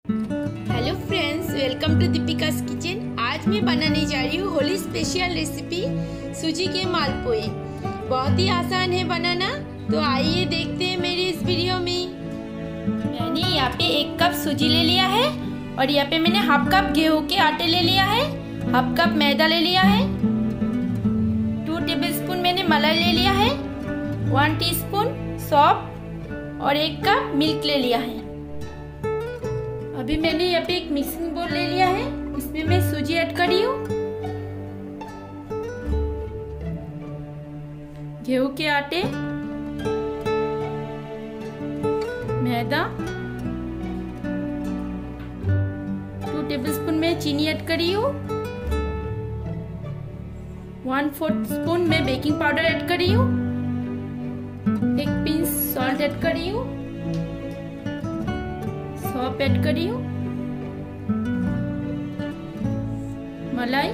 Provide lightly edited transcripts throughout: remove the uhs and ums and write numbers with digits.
Hello friends, welcome to Deepika's kitchen. आज मैं बनाने जा रही हूँ होली स्पेशल रेसिपी सूजी के मालपुए। बहुत ही आसान है बनाना, तो आइए देखते हैं मेरी इस वीडियो में। मैंने यहाँ पे 1 कप सूजी ले लिया है और यहाँ पे मैंने हाफ कप गेहूं के आटे ले लिया है, हाफ कप मैदा ले लिया है, 2 टेबलस्पून मैंने मलाई ले लिया है, 1 टीस्पून सौंफ और 1 कप मिल्क ले लिया है। अभी मैंने यहाँ पे एक मिक्सिंग बोल ले लिया है, इसमें मैं सूजी ऐड कर रही हूँ, गेहूं के आटे, मैदा, 2 टेबलस्पून में चीनी ऐड कर रही हूँ, 1/4 स्पून में बेकिंग पाउडर ऐड कर रही हूँ, 1 पिंच सॉल्ट ऐड कर रही हूँ, सौंफ ऐड कर रही हूँ, मलाई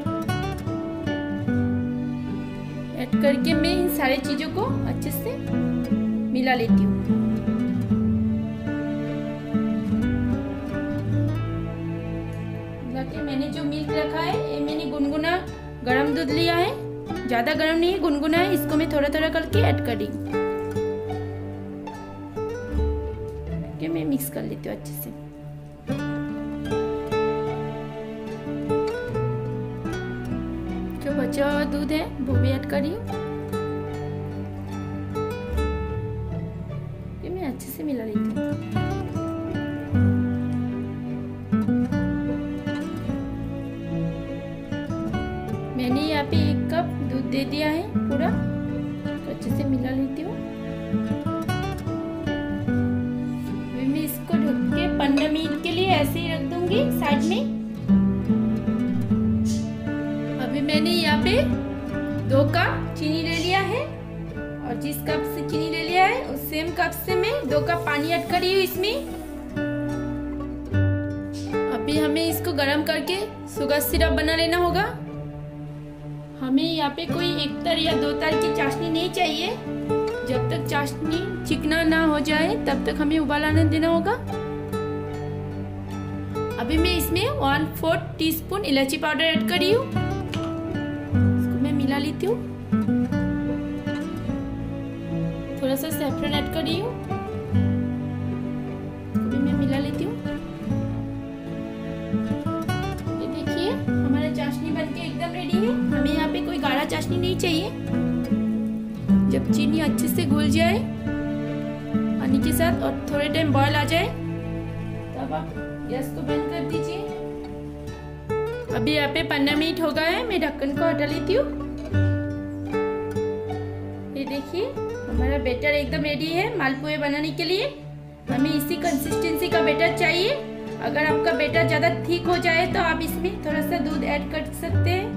ऐड करके मैं इन सारी चीजों को अच्छे से मिला लेती हूँ। मैंने जो मिल्क रखा है ये मैंने गुनगुना गरम दूध लिया है, ज्यादा गरम नहीं है, गुनगुना है, इसको मैं थोड़ा थोड़ा करके ऐड कर रही हूँ। मैं मिक्स कर लेती हूँ अच्छे से। जो बचा हुआ दूध है वो भी ऐड कर रही हूँ, ये मैं अच्छे से मिला लेती हूँ। मैंने यहाँ पे 1 कप दूध दे दिया है पूरा, तो अच्छे से मिला लेती हूँ। 15 मिनट के लिए ऐसे ही रख दूंगी साइड में। अभी मैंने यहाँ पे 2 कप चीनी ले लिया है और जिस कप से चीनी ले लिया है उस सेम कप से मैं 2 कप पानी ऐड कर रही हूँ इसमें। अभी हमें इसको गरम करके शुगर सिरप बना लेना होगा। हमें यहाँ पे कोई 1 तार या 2 तार की चाशनी नहीं चाहिए। जब तक चाशनी चिकना ना हो जाए तब तक हमें उबाल आने देना होगा। अभी मैं इसमें 1/4 टीस्पून इलायची पाउडर ऐड कर रही हूँ, इसको मैं मिला लेती हूँ। थोड़ा सा सैफरन ऐड कर रही हूँ, इसको भी मैं मिला लेती हूँ। ये देखिए हमारा चाशनी बनके एकदम रेडी है। हमें यहाँ पे कोई गाढ़ा चाशनी नहीं चाहिए। जब चीनी अच्छे से घुल जाए पानी के साथ और थोड़े टाइम बॉयल आ जाए तब आप गैस को बंद कर दीजिए। अभी यहाँ पे 15 मिनट हो गए हैं, मैं ढक्कन को हटा लेती हूँ। ये देखिए हमारा बैटर एकदम रेडी है मालपुए बनाने के लिए। हमें इसी कंसिस्टेंसी का बैटर चाहिए। अगर आपका बैटर ज्यादा थिक हो जाए तो आप इसमें थोड़ा सा दूध ऐड कर सकते हैं।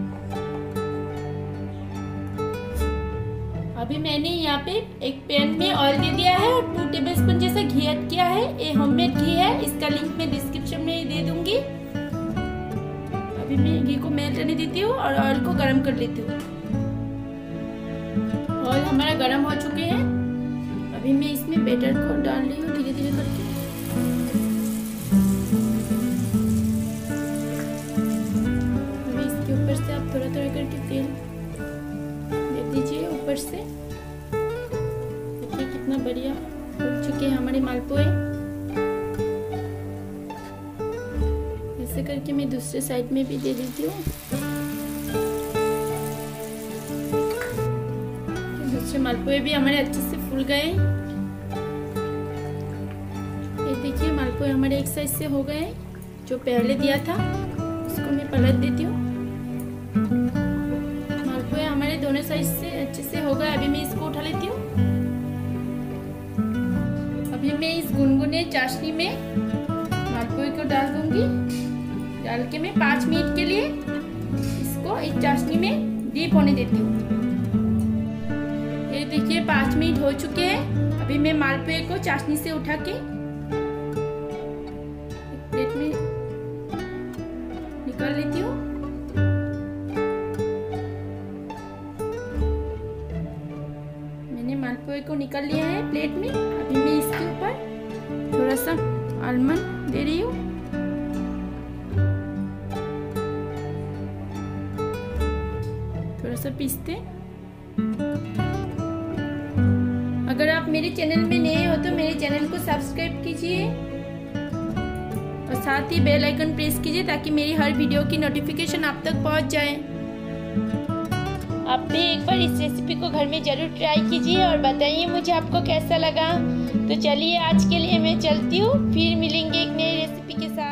अभी मैंने यहाँ पे एक पैन में ऑयल दे दिया है और 2 टेबलस्पून जैसा घी ऐड किया है। ये होममेड घी है, इसका लिंक मैं डिस्क्रिप्शन में दे दूंगी। अभी मैं घी को मेल्ट होने देती हूँ और ऑयल को गरम कर लेती हूँ। ऑयल हमारा गरम हो चुके हैं। अभी मैं इसमें बैटर को डाल रही हूँ धीरे धीरे करके। अभी इसके ऊपर से आप थोड़ा थोड़ा करके तेल दे दीजिए ऊपर से। देखिए कितना बढ़िया हो चुके हैं हमारे मालपुए। ऐसे करके मैं दूसरे साइड में भी दे देती हूँ। दूसरे मालपुए भी हमारे अच्छे से फूल गए। ये देखिए मालपुए हमारे एक साइड से हो गए। जो पहले दिया था उसको मैं पलट देती हूँ। मालपुए हमारे दोनों साइड से अच्छे से हो गए। अभी मैं इसको उठा लेती हूँ। अभी मैं इस गुनगुने चाशनी में मालपुए को डाल दूंगी। डाल के मैं 5 मिनट के लिए इसको इस चाशनी में डीप होने देती हूँ। ये देखिए 5 मिनट हो चुके हैं। अभी मैं मालपुए को चाशनी से उठा के एक प्लेट में निकाल लेती हूँ। मैंने मालपुए को निकाल लिया है प्लेट में। अभी मैं इसके ऊपर थोड़ा सा आलमंड दे रही हूँ। थोड़ा सा पीसते। अगर आप मेरे चैनल में नए हो तो मेरे चैनल को सब्सक्राइब कीजिए और साथ ही बेल आइकन प्रेस कीजिए ताकि मेरी हर वीडियो की नोटिफिकेशन आप तक पहुंच जाए। आप भी एक बार इस रेसिपी को घर में ज़रूर ट्राई कीजिए और बताइए मुझे आपको कैसा लगा। तो चलिए आज के लिए मैं चलती हूँ, फिर मिलेंगे एक नई रेसिपी के साथ।